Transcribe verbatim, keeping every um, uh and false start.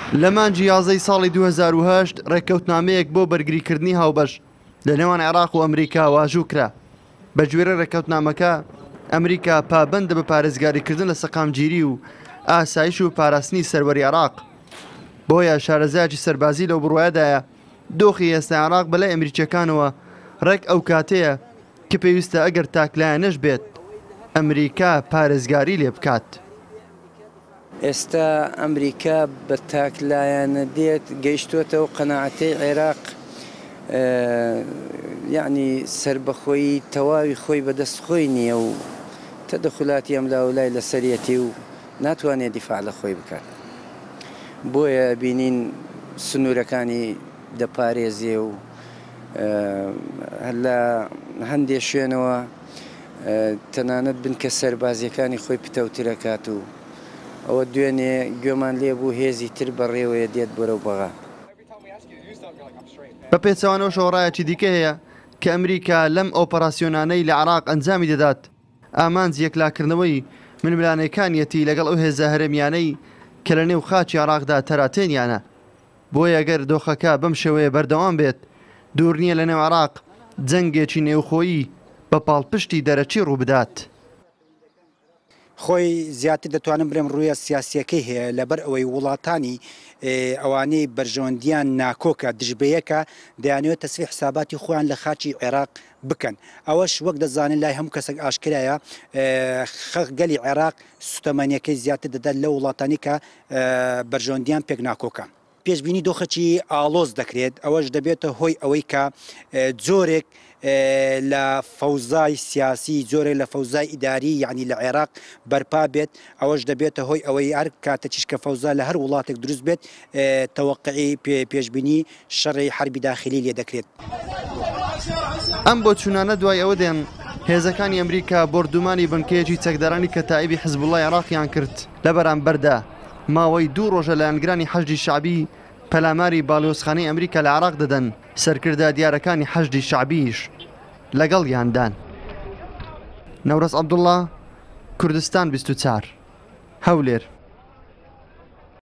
لە مانجی یازدەی ساڵی دوو هەزار و هەشت ڕێککەوتنامەیەک بۆ بەرگریکردنی هاوبەش لە نێوان عێراق و ئەمریکا واژوو کرا. بە گوێرە ڕێککەوتنامەکە ئەمریکا پابەندە بە پارێزگاریکردن لە سەقامگیری و ئاسایش و پاراستنی سەروەری عێراق. بۆیە شارەزایەکی سەربازی لەو بڕوایەدایە دۆخی ئێستا عێراق بەلای ئەمریکیەکانەوە ڕێک ئەو کاتەیە کە پێویستە ئەگەر تاکلایەنەش بێت ئەمریکا پارێزگاری لێ بکات. ئێستا ئەمریکا بە تاکلایەنە دێت گەیشتوتەوە قەناعەتەی عێراق یعنی سربەخۆیی تەواوی خۆی بەدەست خۆی نییە و تەدەخلاتی ئەم لاولای لەسەرەتی و ناتوانێت دیفاع لە خۆی بکات. بۆیە بینین سنوورەکانی دەپارێزیێ و لە هەندێک شوێنەوە تەنانەت بن کە سەربازیەکانی خۆی پتەوترەکات و ئەوە دوێنێ گوێمان لێبوو هێزی تر بەڕێوەیە دێت بەرەو بەغا. بە پێچەوانەوە شۆڕایەکی دیکە هەیە کە ئەمریکا لەم ئۆپەراسیۆنانەی لە عێراق ئەنجامی دەدات ئامانج یەکلاکردنەوەی منملانەکانیەتی لەگەڵ ئەو هێزە هەرێمیانەی کە لە نێو خاچی عێراقدا تەراتێنیانە. بۆیە ئەگەر دۆخەکە بەم شێوەیە بەردەوام بێت دوور نییە لە نێو عێراق جەنگێکی نێوخۆیی بە پاڵپشتی دەرەچی ڕووبدات. خۆی زیاتر دەتوانم بڵێم ڕوویە سیاسیەکەی هەیە لەبەر ئەوەی وڵاتانی ئەوانەی بەرژەوەندیان ناکۆکە دژبەیەکە دەیانوێت تەسوی حساباتی خۆیان لە خاچی عێراق بکەن. ئەوەش وەک دەزانن لای هەموو کەسێک ئاشکرایە گەلی عێراق سوتەمەنیەکەی زیاتر دەدات لە وڵاتانی کە بەرژەوەندیان پێک ناکۆکە. پێشبینی دۆخەکی ئالۆز دەکرێت ئەوەش دەبێتە هۆی ئەوەی کە جۆرێک لە فەوزای سیاسی جۆرێک لە فەوزای ئیداری یعنی لە عێراق بەرپا بێت. ئەوەش دەبێتە هۆی ئەوەی هەر کاتە چیشکە فەوزا لە هەر وڵاتێک دروست بێت تەوەقعی پێشبینی شەڕی حربی داخلی لێ دەکرێت. ئەم بۆ چوونانە دوای ئەوە دێن هێزەکانی ئەمریکا بردومانی بنکەیەکی چەکدارانی کەتائیبی حیزبوڵای عێراقیان کرد لە بەرامبەردا ماوەی دوو ڕۆژە لە ئەنگرانی حەشدی شعبی پەلاماری باڵیۆزخانەی ئەمریکا لە عێراق دەدەن سەرکردە دیارەکانی حەشدی شعبیش لەگەڵ یاندان. نەورەس عەبدوڵڵا، کوردستان بیست و چوار، هەولێر.